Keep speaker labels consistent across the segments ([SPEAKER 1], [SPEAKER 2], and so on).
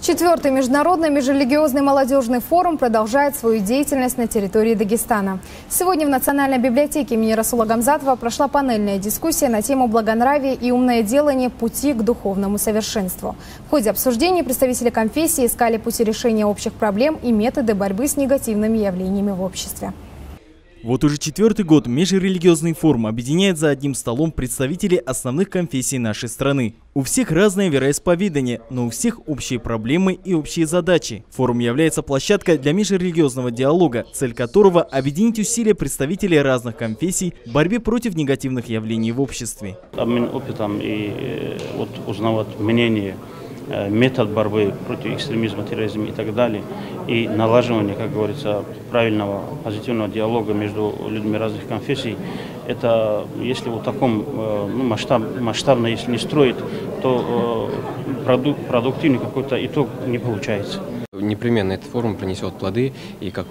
[SPEAKER 1] Четвертый международный межрелигиозный молодежный форум продолжает свою деятельность на территории Дагестана. Сегодня в Национальной библиотеке имени Расула Гамзатова прошла панельная дискуссия на тему благонравия и умное делание пути к духовному совершенству. В ходе обсуждения представители конфессии искали пути решения общих проблем и методы борьбы с негативными явлениями в обществе.
[SPEAKER 2] Вот уже четвертый год межрелигиозный форум объединяет за одним столом представителей основных конфессий нашей страны. У всех разное вероисповедание, но у всех общие проблемы и общие задачи. Форум является площадкой для межрелигиозного диалога, цель которого – объединить усилия представителей разных конфессий в борьбе против негативных явлений в обществе.
[SPEAKER 3] Обмен опытом и узнавать мнение, метод борьбы против экстремизма, терроризма и так далее, и налаживание, как говорится, правильного, позитивного диалога между людьми разных конфессий, это, если в таком масштабно, если не строить, то продуктивный какой-то итог не получается.
[SPEAKER 4] Непременно этот форум принесет плоды, и, как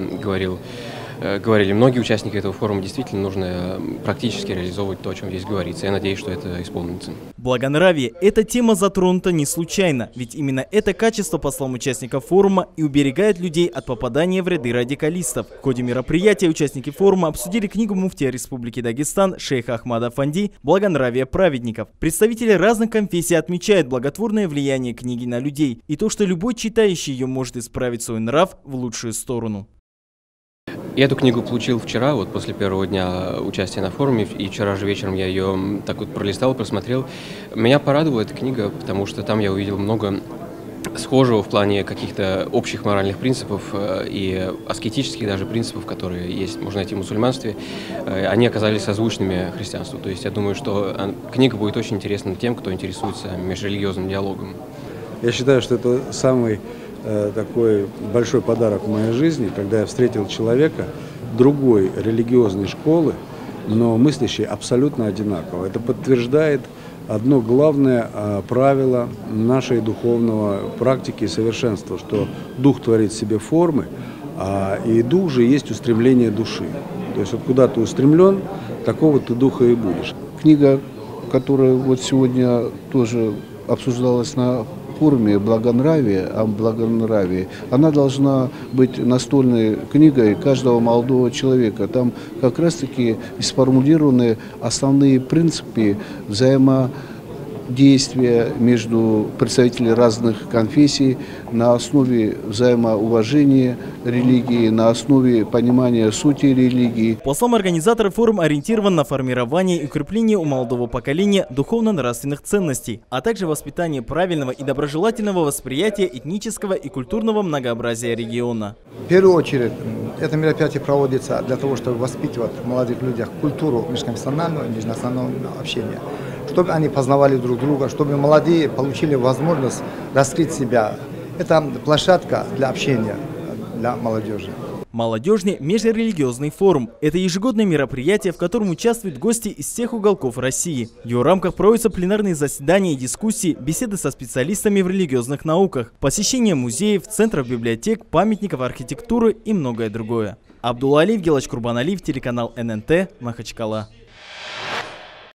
[SPEAKER 4] говорили многие участники этого форума, действительно нужно практически реализовывать то, о чем здесь говорится. Я надеюсь, что это исполнится.
[SPEAKER 2] Благонравие – эта тема затронута не случайно, ведь именно это качество, по словам участников форума, и уберегает людей от попадания в ряды радикалистов. В ходе мероприятия участники форума обсудили книгу муфтия Республики Дагестан шейха Ахмада Афанди «Благонравие праведников». Представители разных конфессий отмечают благотворное влияние книги на людей и то, что любой читающий ее может исправить свой нрав в лучшую сторону.
[SPEAKER 4] Я эту книгу получил вчера, после первого дня участия на форуме, и вчера же вечером я ее пролистал, просмотрел. Меня порадовала эта книга, потому что там я увидел много схожего в плане каких-то общих моральных принципов и аскетических даже принципов, которые можно найти в мусульманстве. Они оказались созвучными христианству. То есть я думаю, что книга будет очень интересна тем, кто интересуется межрелигиозным диалогом.
[SPEAKER 5] Я считаю, что это самый такой большой подарок в моей жизни, когда я встретил человека другой религиозной школы, но мыслящий абсолютно одинаково. Это подтверждает одно главное правило нашей духовного практики и совершенства, что дух творит в себе формы, и дух же есть устремление души. То есть куда ты устремлен, такого ты духа и будешь.
[SPEAKER 6] Книга, которая сегодня тоже обсуждалась на форуме «Благонравие», о благонравии, она должна быть настольной книгой каждого молодого человека. Там как раз-таки сформулированы основные принципы взаимодействия между представителями разных конфессий на основе взаимоуважения религии, на основе понимания сути религии.
[SPEAKER 2] По словам организаторов, форум ориентирован на формирование и укрепление у молодого поколения духовно-нравственных ценностей, а также воспитание правильного и доброжелательного восприятия этнического и культурного многообразия региона.
[SPEAKER 7] В первую очередь, это мероприятие проводится для того, чтобы воспитывать в молодых людях культуру межконфессионального и межнационального общения, чтобы они познавали друг друга, чтобы молодые получили возможность раскрыть себя. Это площадка для общения для молодежи.
[SPEAKER 2] Молодежный межрелигиозный форум – это ежегодное мероприятие, в котором участвуют гости из всех уголков России. В его рамках проводятся пленарные заседания и дискуссии, беседы со специалистами в религиозных науках, посещение музеев, центров библиотек, памятников архитектуры и многое другое. Абдулла Алиев, Гелач Курбаналиев, телеканал ННТ, Махачкала.